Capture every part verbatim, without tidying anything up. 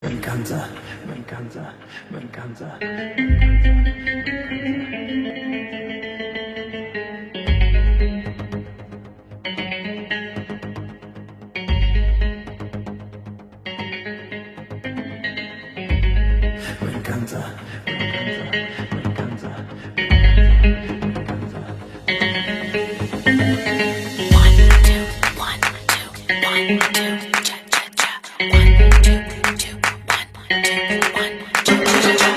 me encanta, me encanta, me encanta. Me encanta, me encanta, me encanta. One, two, one, two, one, two, cha cha cha. One, two, two, one, two, one, two, cha cha.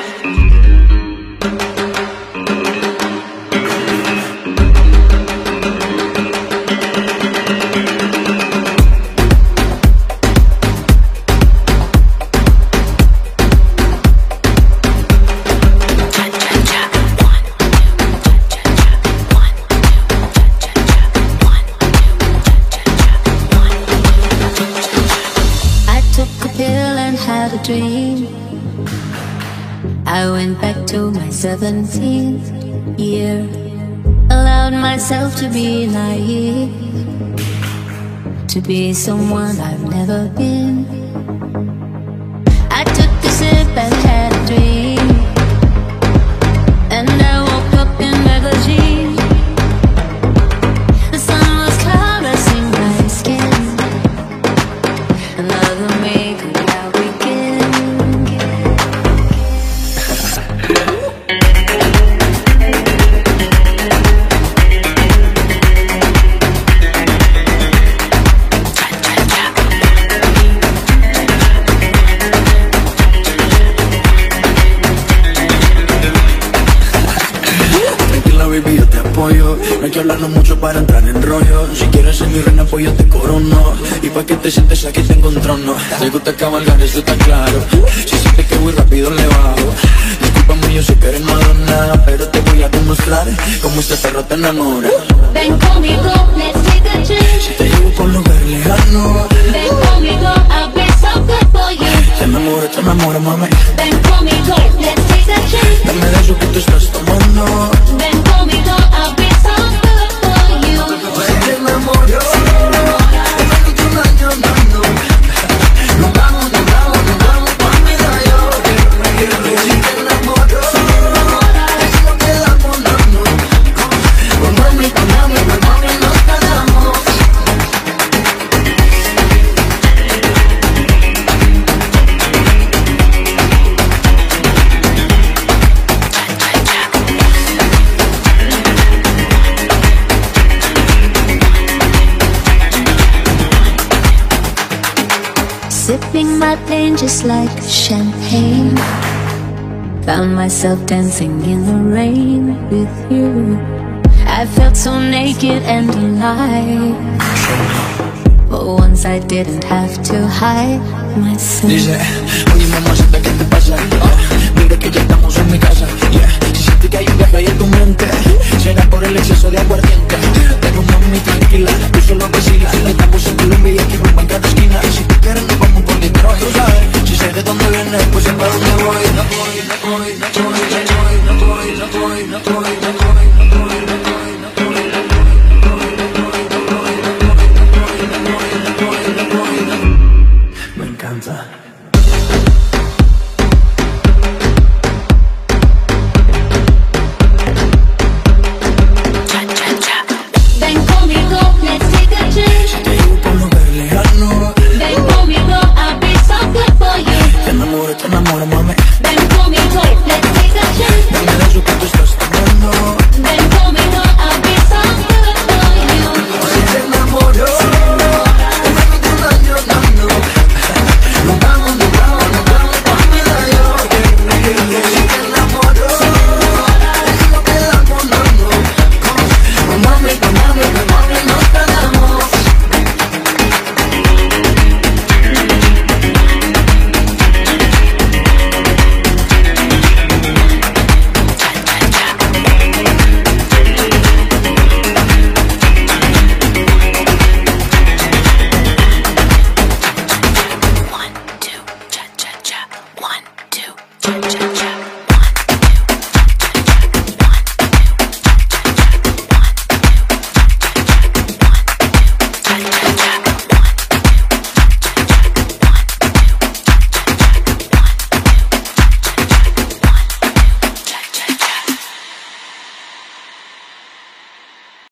Had a dream. I went back to my seventeenth year. Allowed myself to be naive, to be someone I've never been. I took a sip and had a dream, and I woke up in magazine. The sun was caressing my skin. Another me could now begin. Tranquila baby, yo te apoyo. No hay que hablarlo mucho para entrar en rollo. Si quieres ser mi reina, pues yo te corono. Y pa' que te sientes aquí tengo un trono. Te gusta cabalgar, eso está claro. Si sientes que voy rápido le bajo. Discúlpame, yo sé que eres Madonna, pero te voy a demostrar cómo este perro te enamora. Ven conmigo, let's take a trip. Si te llevo por lugar lejano, Ven conmigo, I'll be so good for you. te enamoro, te enamoro, mami. Ven conmigo, let's take a trip. Dame de eso que tú estás tomando. Ven conmigo, I'll be so good for you. Te enamoro, te un año andando. Nos vamos, nos vamos, nos vamos pa' mi rayo. Si te enamoro, eso no quedamos, no, no. Con mami, con mami, con mami nos quedamos. Sipping my pain just like champagne. Found myself dancing in the rain with you. I felt so naked and alive. But once I didn't have to hide myself. Dice, oye mamacita, ¿qué te pasa? Ah, mira que ya estamos en mi casa, yeah. Si sientes que hay un viaje ahí en tu mente, será por el exceso de aguardiente. Tengo mami tranquila, tú solo vacila. Estamos en Colombia y aquí rumba en cada esquina. Y si tú quieres nos vamos por Detroit, tú sabes. Si sé de dónde vienes, pues sé para dónde voy. No voy, no voy, no voy, no voy.